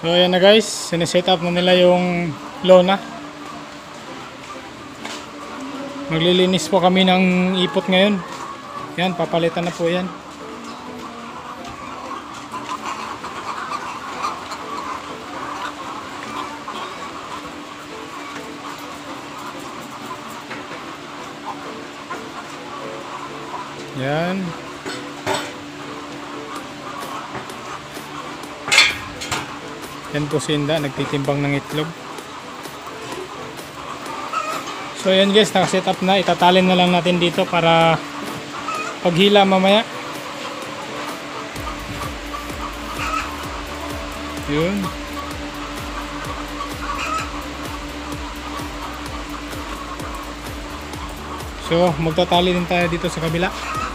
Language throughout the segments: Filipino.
So ayan na guys, sineset up na nila yung lona. Maglilinis po kami ng ipot ngayon. Yan, papalitan na po yan. Yan. Yan po si Inda, nagtitimbang ng itlog. So yan guys, nakaset up na. Itatalin na lang natin dito para paghila mamaya. Yun. So magtatali din tayo dito sa kabila.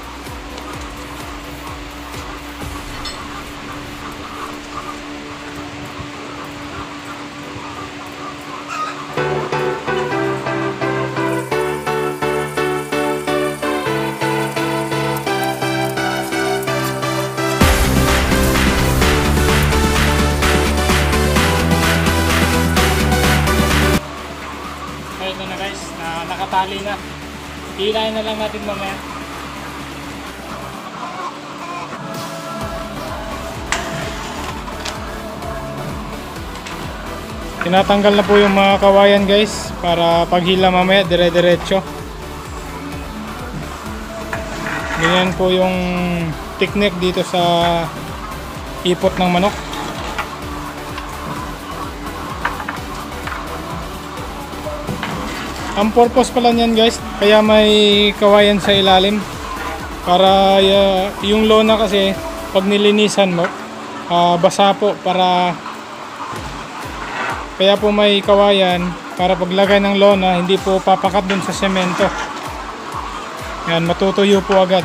Ito na guys, nakatali na. Hilahin na lang natin mamaya. Tinatanggal na po yung mga kawayan guys para paghila mamaya dire-diretso. Ganyan po yung technique dito sa ipot ng manok. Ang purpose pala niyan guys, kaya may kawayan sa ilalim para yung lona kasi pag nilinisan mo basa po, para kaya po may kawayan para paglagay ng lona hindi po papakat dun sa semento. Yan, matutuyo po agad.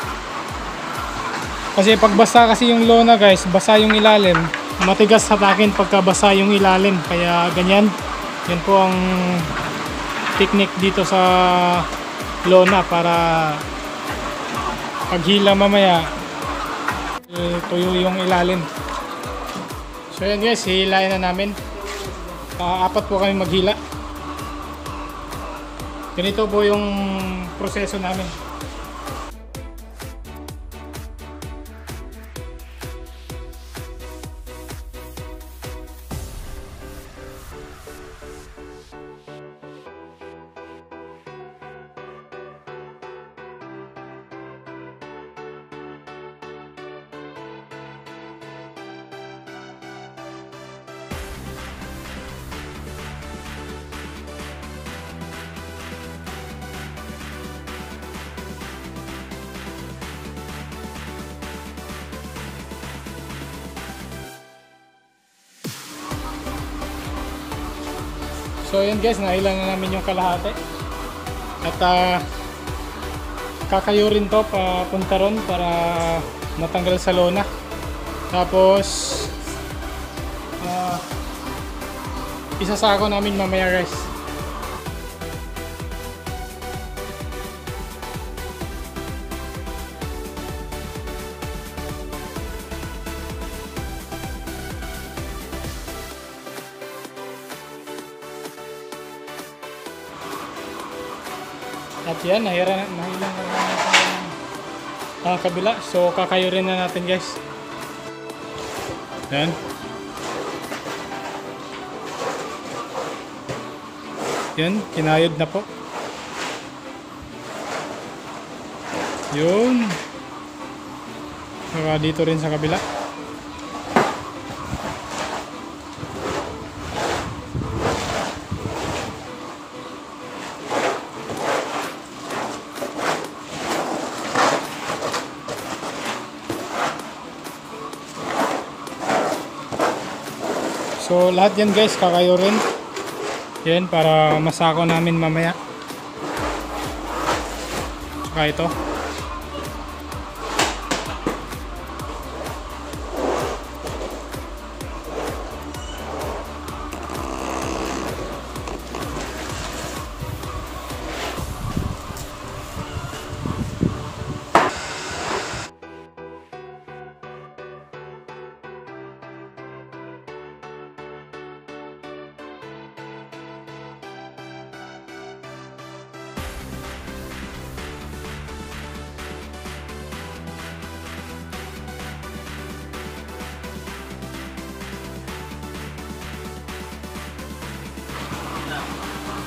Kasi pag basa kasi yung lona guys, basa yung ilalim, matigas sa takin pagka basa yung ilalim, kaya ganyan. Yan po ang technique dito sa lona para paghila mamaya tuyo yung ilalim. So yan guys, hihilain na namin. Apat po kami maghila. Ganito po yung proseso namin. So yun guys, nailan na namin yung kalahati. At kakayo rin to papunta ron para matanggal sa lona. Tapos isasako namin mamaya guys. At yan, nahilang na natin ang kabila. So kakayo rin na natin guys. Yan. Yan, kinayod na po. Yun. Saka dito rin sa kabila. So lahat yan guys, kakayo rin. Yan, para masako namin mamaya. Saka ito.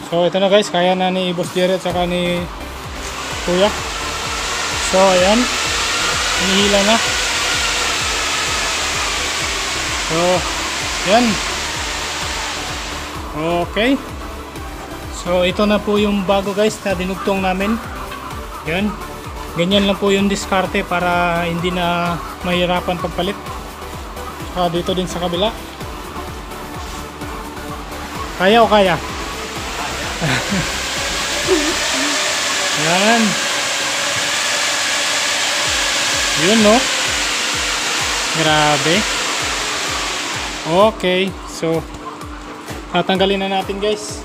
So ito na guys, kaya na ni Boss Jerry at saka ni Kuya. So ayan, hinihila na. So yan. Okay. So ito na po yung bago guys na dinugtong namin. Yan. Ganyan lang po yung diskarte para hindi na mahirapan pagpalit. Saka dito din sa kabila. Kaya o kaya? Yan. Yun no. Grabe. Okay. So tatanggalin na natin guys.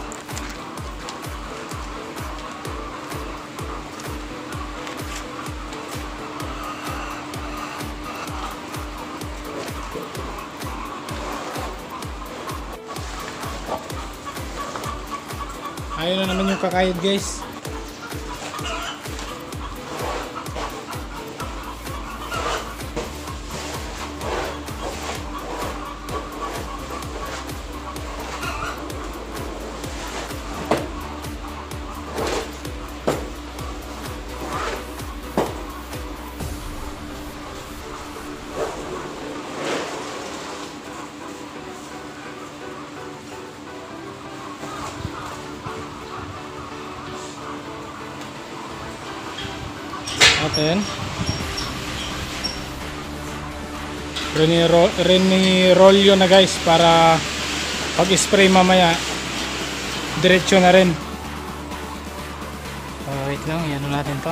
Ayun na naman yung kakayod guys. Atin. Rinirolyo na guys para pag spray mamaya diretso na rin. Wait lang, yan natin to.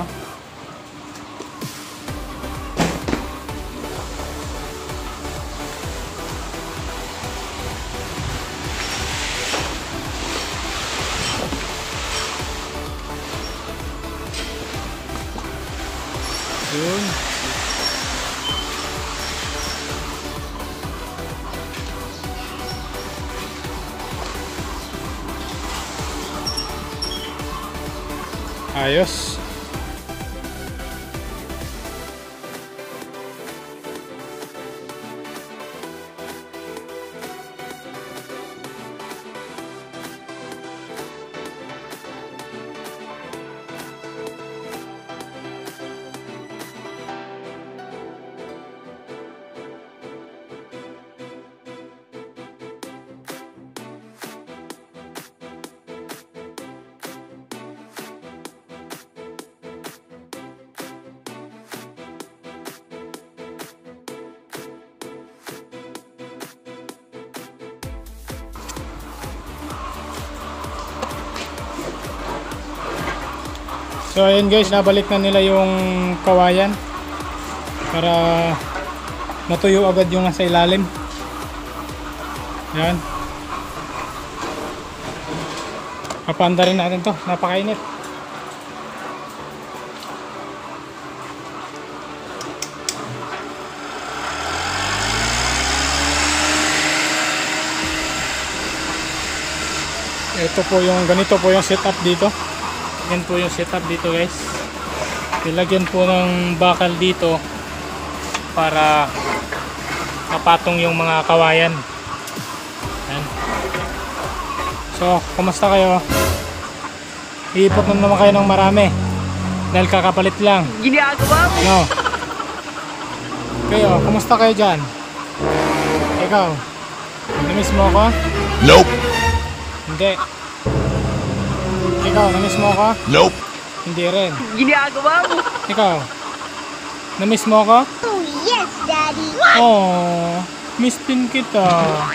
Yun. Ayos. So ayun guys, nabalik na nila yung kawayan para matuyo agad yung nasa ilalim. Yan. Papanda rin natin to, napakainit. Ito po yung, ganito po yung setup dito. Yan po yung setup dito guys. Nilagyan po ng bakal dito para mapatong yung mga kawayan. Yan. So, kumusta kayo? Iipot na naman kayo ng marami dahil kakapalit lang. Ginagawa mo? No. Kayo, kumusta kayo dyan? Ikaw, namiss mo ako? Nope. Hindi. Ikaw, namiss mo ako? Nope. Hindi rin. Ginagawa mo? Ikaw, namiss mo ako? Oh, yes, Daddy. Oh, miss din kita.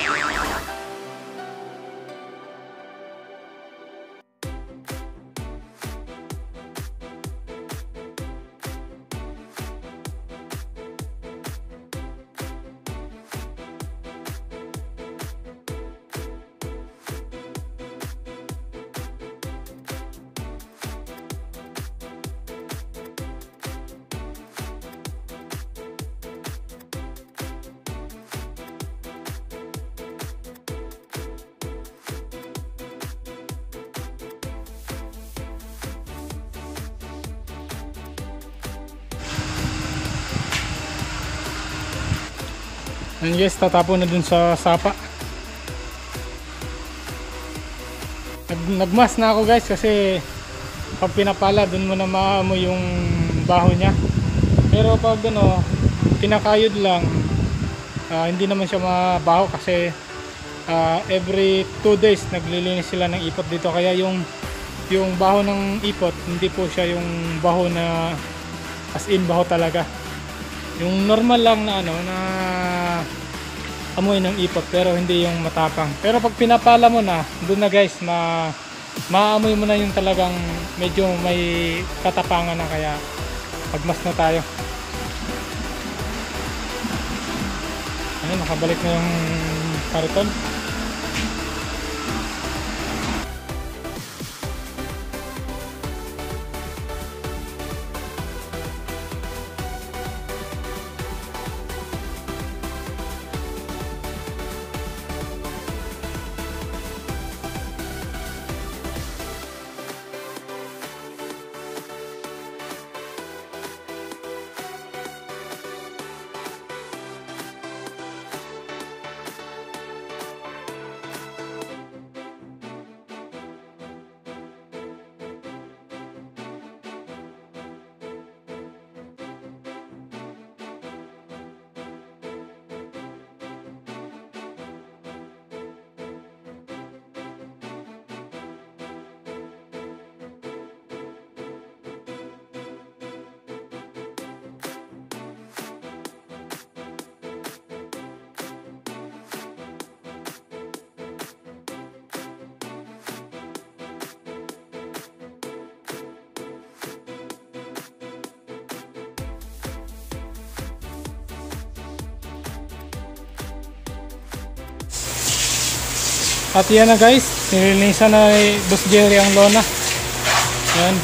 And guys, tatapon na dun sa sapa. nagmas na ako guys, kasi pag pinapala dun mo na maamoy yung baho niya. Pero pag ano, kinakayod lang, hindi naman siya mabaho kasi every 2 days naglilinis sila ng ipot dito. Kaya yung baho ng ipot, hindi po siya yung baho na as in baho talaga. Yung normal lang na ano, na amoy ng ipot, pero hindi yung matapang. Pero pag pinapala mo na, doon na guys, maamoy mo na yung talagang medyo may katapangan na. Kaya pagmas na tayo. Ayun, nakabalik na yung kariton. At yan na guys, nilinisan na ni Boss Jerry ang lona. Yan.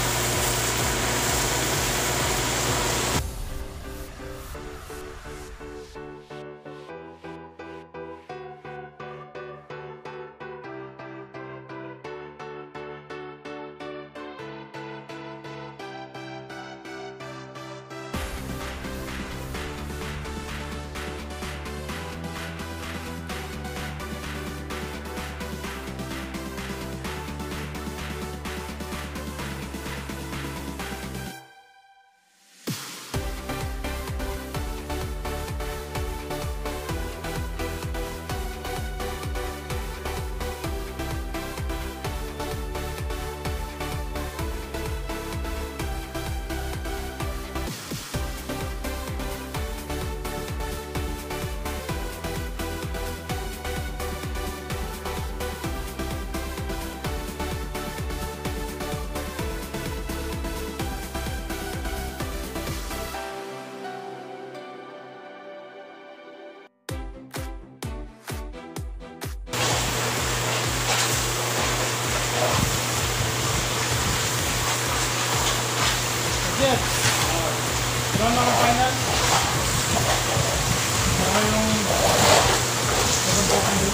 Yes. Drone ako final. Saka yung nagpunta din.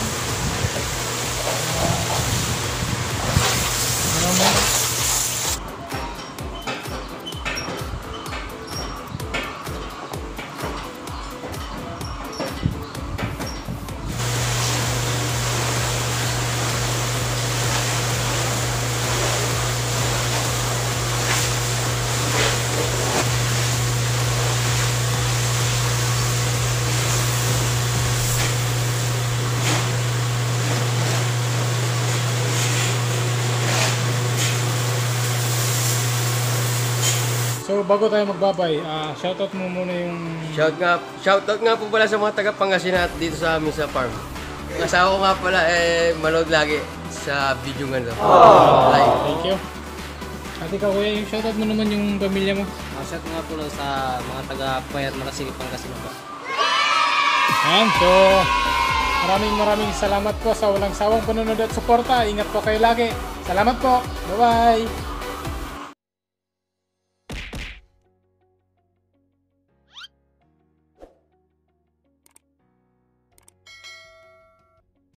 So bago tayo magbabay, shoutout mo muna yung... Shoutout nga po pala sa mga taga Pangasinan at dito sa amin sa farm. Ang asawa ko nga pala manood lagi sa video nga live. Thank you. At ikaw kuya, yung shoutout mo naman yung pamilya mo. Shout nga po lang sa mga taga Payat Makasigi Pangasinan po. Ayan, so maraming salamat po sa walang sawang panonood at suporta. Ingat po kayo lagi. Salamat po. Bye-bye.